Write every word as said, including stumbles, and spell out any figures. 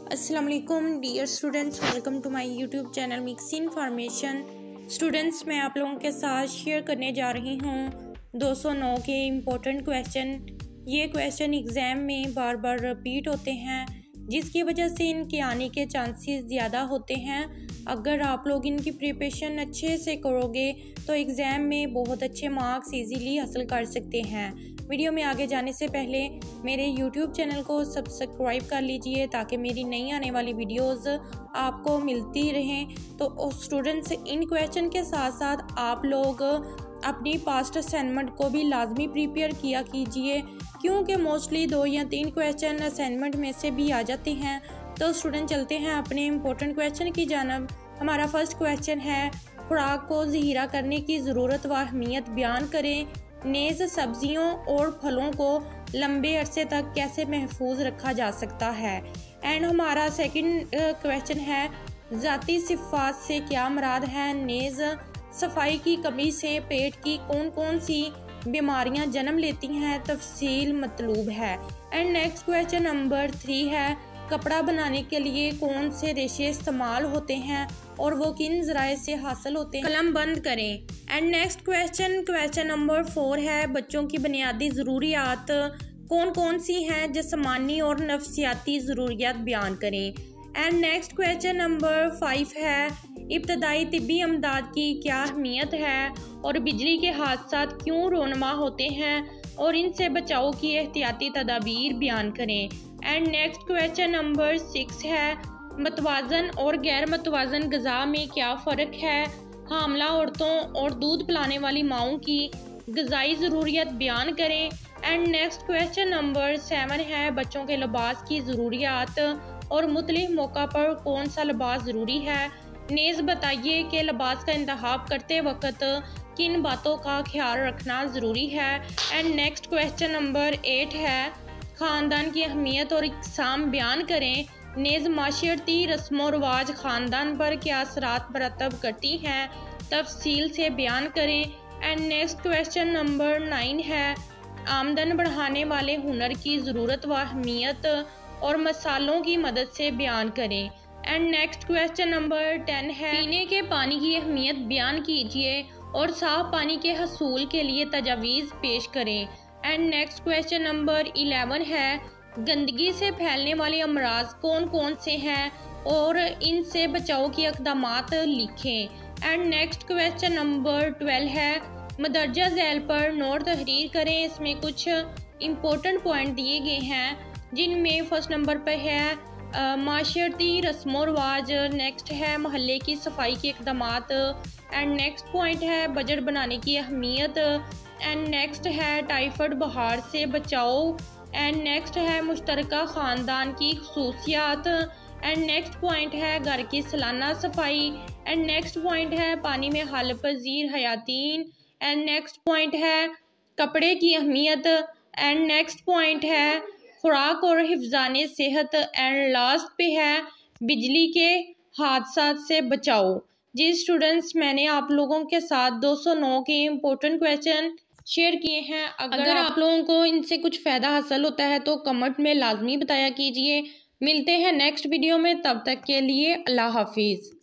अस्सलाम वालेकुम dear students, welcome to my YouTube channel mix information. Students, मैं आप लोगों के साथ शेयर करने जा रही हूँ दो सौ नौ के इम्पोर्टेंट क्वेश्चन। ये क्वेश्चन एग्ज़ाम में बार बार रिपीट होते हैं, जिसकी वजह से इनके आने के चांसेस ज़्यादा होते हैं। अगर आप लोग इनकी प्रिपरेशन अच्छे से करोगे तो एग्ज़ाम में बहुत अच्छे मार्क्स इजीली हासिल कर सकते हैं। वीडियो में आगे जाने से पहले मेरे यूट्यूब चैनल को सब्सक्राइब कर लीजिए ताकि मेरी नई आने वाली वीडियोस आपको मिलती रहें। तो स्टूडेंट्स, इन क्वेश्चन के साथ साथ आप लोग अपनी पास्ट असाइनमेंट को भी लाजमी प्रिपेयर किया कीजिए, क्योंकि मोस्टली दो या तीन क्वेश्चन असाइनमेंट में से भी आ जाते हैं। तो स्टूडेंट, चलते हैं अपने इम्पोर्टेंट क्वेश्चन की जानब। हमारा फर्स्ट क्वेश्चन है, खुराक को ज़हीरा करने की ज़रूरत व अहमियत बयान करें। नेज़ सब्जियों और फलों को लंबे अरसे तक कैसे महफूज रखा जा सकता है। एंड हमारा सेकंड क्वेश्चन है, ज़ाती सिफ़ात से क्या मुराद है। नेज़ सफाई की कमी से पेट की कौन कौन सी बीमारियां जन्म लेती हैं, तफसील मतलूब है। And next question number three है, कपड़ा बनाने के लिए कौन से रेशे इस्तेमाल होते हैं और वो किन ज़राए से हासिल होते हैं। कलम बंद करें। And next question question number four है, बच्चों की बुनियादी ज़रूरियात कौन कौन सी हैं, जिस्मानी और नफ्सियाती ज़रूरियात बयान करें। And next question number five है, इब्तदाई तिब्बी अमदाद की क्या अहमियत है और बिजली के हादसात क्यों रोनमा होते हैं और इनसे बचाव की एहतियाती तदाबीर बयान करें। And next question number six है, मतवाज़न और गैर मतवाज़न ग़िज़ा में क्या फ़र्क है। हामला औरतों और दूध पिलाने वाली माओं की ग़िज़ाई ज़रूरियत बयान करें। And next question number seven है, बच्चों के लिबास की ज़रूरियात और मुख्तलिफ मौका पर कौन सा लिबास ज़रूरी है। नेज़ बताइए कि लिबास का इंतखाब करते वक्त किन बातों का ख्याल रखना ज़रूरी है। And next question number eight है, ख़ानदान की अहमियत और इक़साम बयान करें। नेज़ माशरती रस्म व रवाज ख़ानदान पर क्या असरात मरतब करती हैं, तफसील से बयान करें। And next question number nine है, आमदन बढ़ाने वाले हुनर की ज़रूरत व अहमियत और मसालों की मदद से बयान करें। And next question number ten है, पीने के पानी की अहमियत बयान कीजिए और साफ पानी के हसूल के लिए तजावीज़ पेश करें। And next question number eleven है, गंदगी से फैलने वाले अमराज कौन कौन से हैं और इनसे बचाव के इक़दामात लिखें। And next question number twelve है, मदरजा झैल पर नोट तहरीर करें। इसमें कुछ इम्पोर्टेंट पॉइंट दिए गए हैं, जिनमें फर्स्ट नंबर पर है माशरती रस्म रवाज, नेक्स्ट है महल्ले की सफाई के इक़दामात, एंड नेक्स्ट पॉइंट है बजट बनाने की अहमियत, एंड नेक्स्ट है टाइफाइड बुखार से बचाओ, एंड नेक्स्ट है मुश्तरका ख़ानदान की खसूसियात, एंड नेक्स्ट पॉइंट है घर की सालाना सफाई, एंड नेक्स्ट पॉइंट है पानी में हल पजीर हयातीन, एंड नेक्स्ट पॉइंट है कपड़े की अहमियत, एंड नेक्स्ट पॉइंट है खुराक और हिफ्ज़ाने सेहत, एंड लास्ट पे है बिजली के हादसा से बचाओ। जी स्टूडेंट्स, मैंने आप लोगों के साथ दो सौ नौ के इम्पोर्टेंट क्वेश्चन शेयर किए हैं। अगर, अगर आप लोगों को इनसे कुछ फ़ायदा हासिल होता है तो कमेंट में लाजमी बताया कीजिए। मिलते हैं नेक्स्ट वीडियो में, तब तक के लिए अल्लाह हाफिज़।